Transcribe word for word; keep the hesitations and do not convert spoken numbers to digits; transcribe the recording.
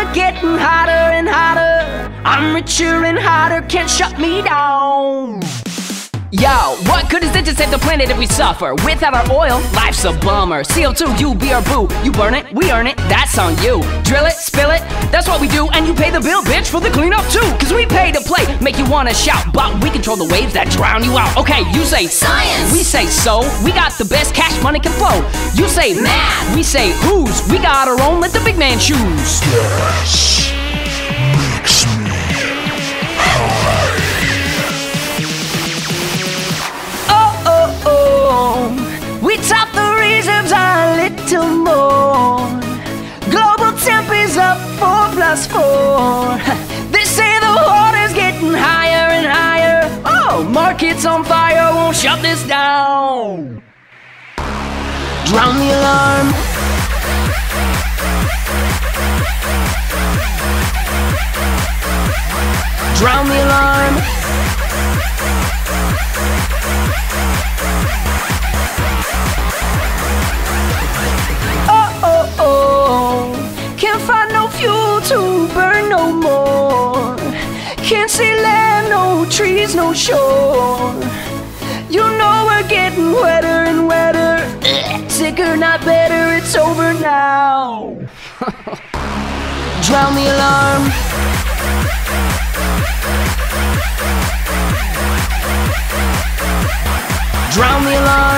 we're getting hotter and hotter. I'm richer and hotter, can't shut me down. Yo, what good is it to save the planet if we suffer? Without our oil, life's a bummer. C O two, you be our boo. You burn it, we earn it, that's on you. Drill it, spill it, that's what we do. And you pay the bill, bitch, for the cleanup too. Cause we pay to play, make you wanna shout. But we control the waves that drown you out. Okay, you say science, we say so. We got the best cash money can flow. You say math, we say who's. We got our own, let the big man choose. Gas makes me high. We top the reserves a little more. Global temp is up four plus four. They say the water's getting higher and higher. Oh, market's on fire, won't shut this down. Drown the alarm. Drown the alarm. Can't find no fuel to burn no more. Can't see land, no trees, no shore. You know we're getting wetter and wetter. Sicker, not better, it's over now. Drown the alarm. Drown the alarm.